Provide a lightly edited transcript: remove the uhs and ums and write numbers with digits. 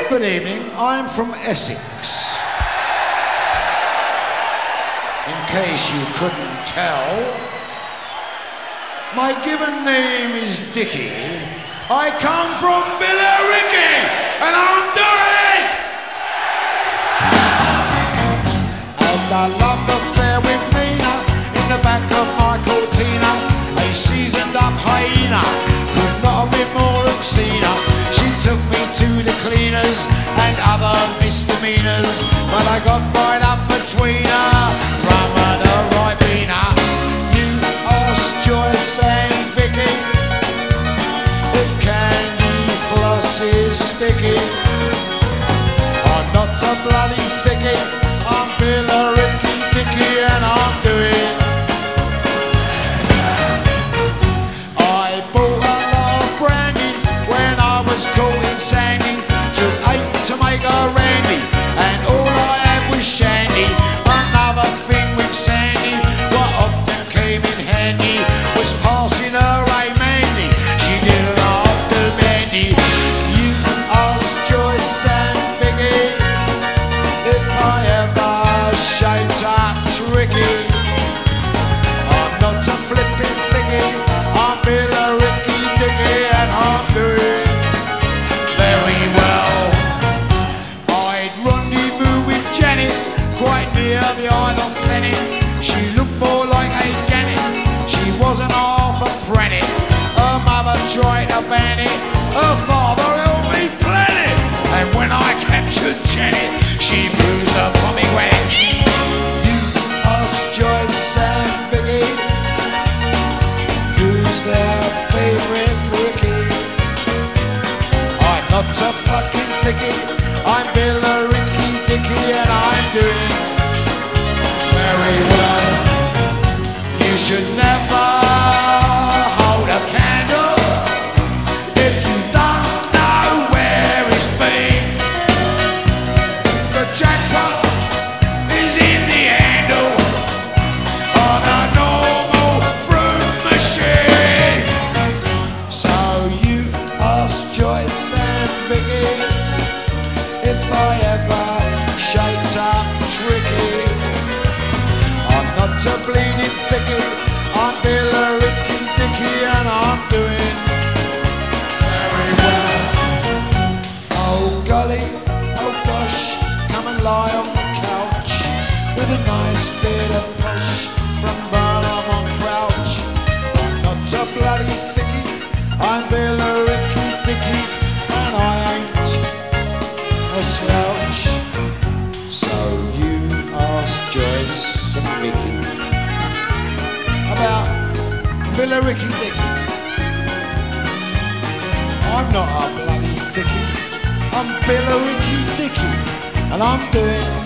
Good evening, I'm from Essex. In case you couldn't tell, my given name is Dickie. I come from Billericay, and I'm doing and I love affair with Nina in the back of my Cortina, a seasoned up hyena, could not have been more obscene. She took me to the cleaners and other misdemeanors, but I got right up between her, rum and a ribena. You asked Joyce and Vicky if candy floss is sticky. I'm not a bloody thickie, I'm Billericay Dickie, and I'm doing. I bought a lot of brandy when I was caught in Sandy, took 8 to make a randy, and all I had was shandy. Another thing with Sandy, what often came in handy, was passing her a Mandy. She didn't often bandy. You asked Joyce and Vicky if I ever shaped up tricky. I'm not a flippin' thickie, I'm Billericay Dickie, and I'm doing very well. I'd rendezvous with Janet quite near the Isle of Thanet. She looked more like a gannet, she wasn't half a pranny. Her mother tried to ban it, her father helped me plan it, and when I captured Janet, she bruised her pomegranate. You asked Joyce and Vicky who's their favourite rookie. I'm not a fucking thickie, I'm Billericay Dickie, and I'm doing very well. You should never hold a candle if you don't know where it's been. The jackpot is in the handle on a normal fruit machine. So you asked Joyce and Vicky if I ever shaped up tricky. I'm not a bleeding thickie, I'm Billericay Dickie, and I'm doing very well. Oh golly, oh gosh, come and lie on the couch with a nice bit of push from Burnham on Crouch. I'm not a bloody thickie, I'm Billericay Dickie, and I ain't a slouch. So you asked Joyce and Vicky about Billericay Dickie. I'm not a bloody thickie, I'm Billericay Dickie, and I'm doing